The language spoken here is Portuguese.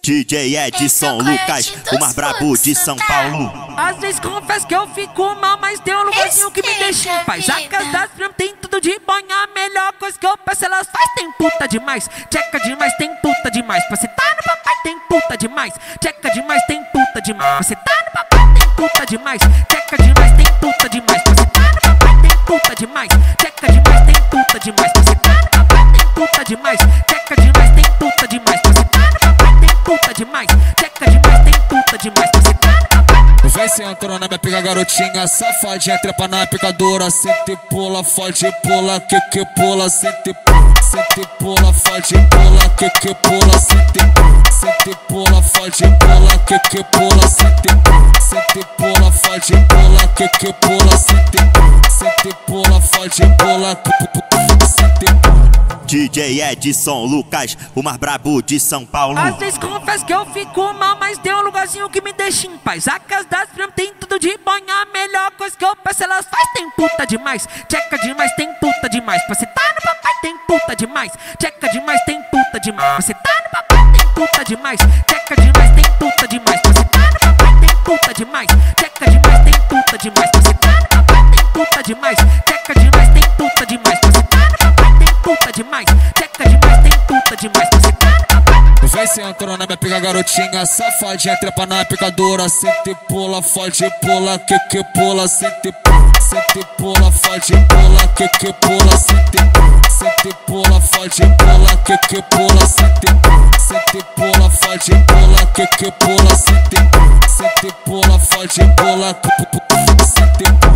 DJ Edson Lucas, o mais brabo de São Paulo. Às vezes confesso que eu fico mal, mas tem um lugarzinho que me deixa em paz. A casa das primas tem tudo de bom, a melhor coisa que eu peço elas faz. Tem puta demais, tcheca demais, tem puta demais. Pra você tá no papai tem puta demais, tcheca demais, tem puta demais. Pra você tá no papai tem puta demais, tcheca demais, tem puta demais. Pra você tá no papai tem puta demais, tcheca demais, tem puta demais. Pra você tá no papai tem puta demais, tcheca demais, tem puta demais. Pra você tá no papai tem puta demais, tcheca demais, tem puta demais. Pra você tá no papai. Vem sentando na minha pica, garotinha safadinha, trepa na picadora. Sente e pula, fode e pula, que pula. Sente e pula, fode e pula, que pula. Sente e pula, fode e pula, que pula. Sente e pula, fode e pula, que pula. Sente e pula, fode e pula, sente e pula. DJ Edson Lucas, o mais brabo de São Paulo. Às vezes confesso que eu fico mal, mas tem um lugarzinho que me deixa em paz. A casa das primas tem tudo de bom, a melhor coisa que eu peço elas faz. Tem puta demais, tcheca demais, tem puta demais. Pra você tá no papai tem puta demais, tcheca demais, tem puta demais. Pra você tá no papai tem puta demais, tcheca demais, tem puta demais. Pra você tá no papai tem puta demais, tcheca demais, tem puta demais. Pra você tá no papai tem puta demais, tcheca demais, tem puta demais. Pra você tá no papai tem puta demais, tcheca demais, tem puta demais. Pra você tá no papai. Vem sentando na minha pica, garotinha safadinha, trepa na picadora. Sente e pula, fode e pula, que pula. Sente e pula, fode e pula, que pula. Sente e pula, fode e pula, que pula. Sente e pula, fode e pula, que pula. Sente e pula, fode e pula, sente e pula.